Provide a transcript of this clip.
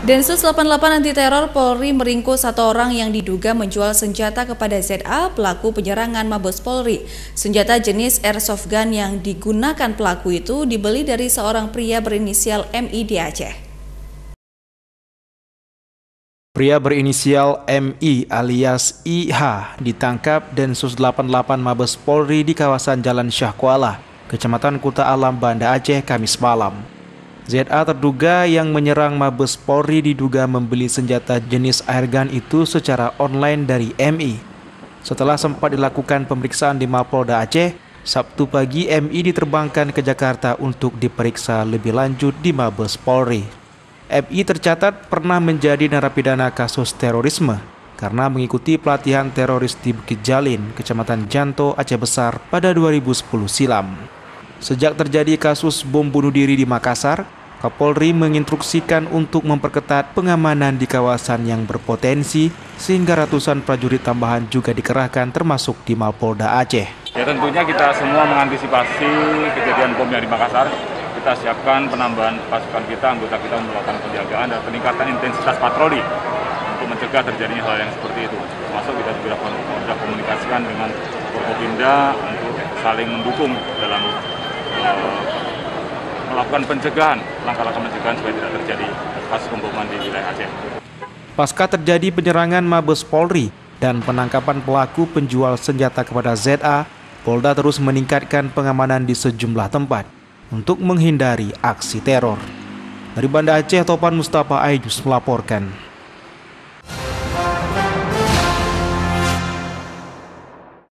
Densus 88 anti teror Polri meringkus satu orang yang diduga menjual senjata kepada ZA, pelaku penyerangan Mabes Polri. Senjata jenis airsoft gun yang digunakan pelaku itu dibeli dari seorang pria berinisial MI di Aceh. Pria berinisial MI alias IH ditangkap Densus 88 Mabes Polri di kawasan Jalan Syah Kuala, Kecamatan Kuta Alam, Banda Aceh, Kamis malam. ZA terduga yang menyerang Mabes Polri diduga membeli senjata jenis airgun itu secara online dari MI. Setelah sempat dilakukan pemeriksaan di Mapolda Aceh, Sabtu pagi MI diterbangkan ke Jakarta untuk diperiksa lebih lanjut di Mabes Polri. MI tercatat pernah menjadi narapidana kasus terorisme karena mengikuti pelatihan teroris di Bukit Jalin, Kecamatan Janto, Aceh Besar pada 2010 silam. Sejak terjadi kasus bom bunuh diri di Makassar, Kapolri menginstruksikan untuk memperketat pengamanan di kawasan yang berpotensi sehingga ratusan prajurit tambahan juga dikerahkan termasuk di Mapolda Aceh. Ya tentunya kita semua mengantisipasi kejadian bom yang di Makassar. Kita siapkan penambahan pasukan kita, anggota kita melakukan penjagaan dan peningkatan intensitas patroli untuk mencegah terjadinya hal yang seperti itu. Termasuk kita juga komunikasikan dengan Forkopimda untuk saling mendukung dalam melakukan pencegahan, langkah-langkah pencegahan supaya tidak terjadi kasus pemboman di wilayah Aceh. Pasca terjadi penyerangan Mabes Polri dan penangkapan pelaku penjual senjata kepada ZA, Polda terus meningkatkan pengamanan di sejumlah tempat untuk menghindari aksi teror. Dari Banda Aceh, Topan Mustafa Aidus melaporkan.